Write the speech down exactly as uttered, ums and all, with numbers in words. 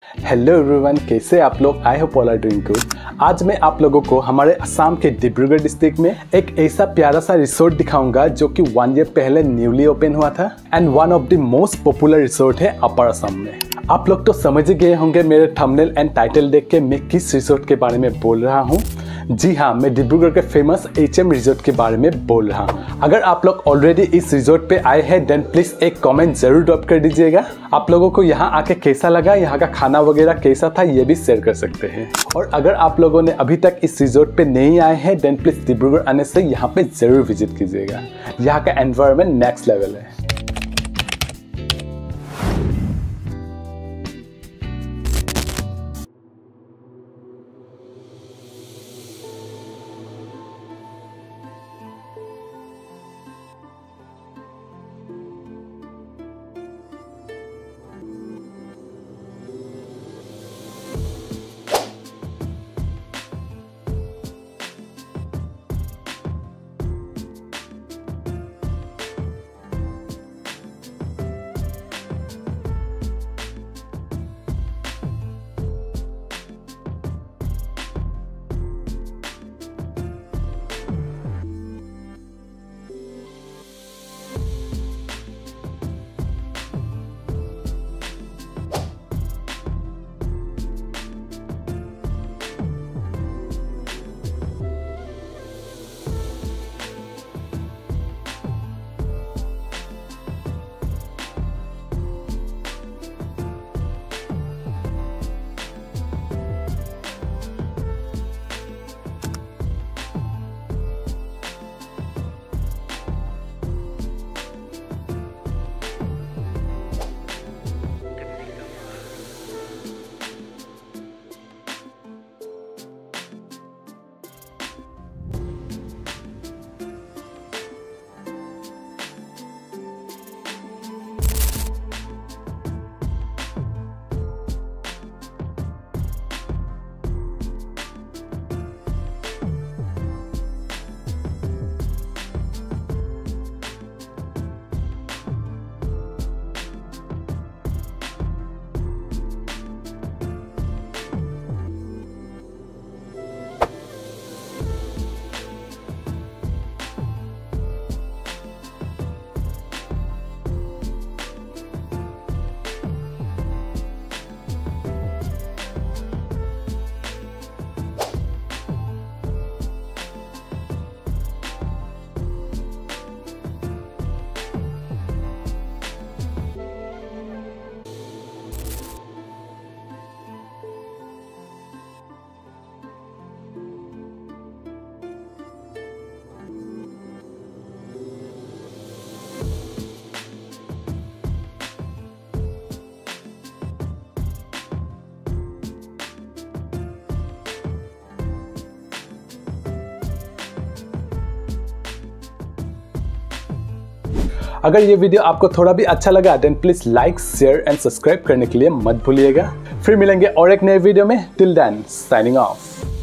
Hello everyone, कैसे आप लोग? I hope all are doing good. आज मैं आप लोगों को हमारे असम के डिब्रूगढ़ डिस्ट्रिक्ट में एक ऐसा प्यारा सा रिसोर्ट दिखाऊंगा जो कि वन ईयर पहले न्यूली ओपन हुआ था and one of the most popular resort है अपर असम में। आप लोग तो समझ ही गए होंगे मेरे थंबनेल एंड टाइटल देख के मैं किस रिसोर्ट के बारे में बोल रहा हूँ। जी हाँ, मैं डिब्रूगढ़ के फेमस एच एम रिसोर्ट के बारे में बोल रहा हूँ। अगर आप लोग ऑलरेडी इस रिसोर्ट पे आए हैं देन प्लीज एक कमेंट जरूर ड्रॉप कर दीजिएगा। आप लोगों को यहाँ आके कैसा लगा, यहाँ का खाना वगैरह कैसा था, ये भी शेयर कर सकते हैं। और अगर आप लोगों ने अभी तक इस रिसोर्ट पे नहीं आए हैं देन प्लीज डिब्रूगढ़ आने से यहाँ पे जरूर विजिट कीजिएगा। यहाँ का एनवायरनमेंट नेक्स्ट लेवल है। अगर ये वीडियो आपको थोड़ा भी अच्छा लगा then please like, share and subscribe करने के लिए मत भूलिएगा। फिर मिलेंगे और एक नए वीडियो में। Till then signing of.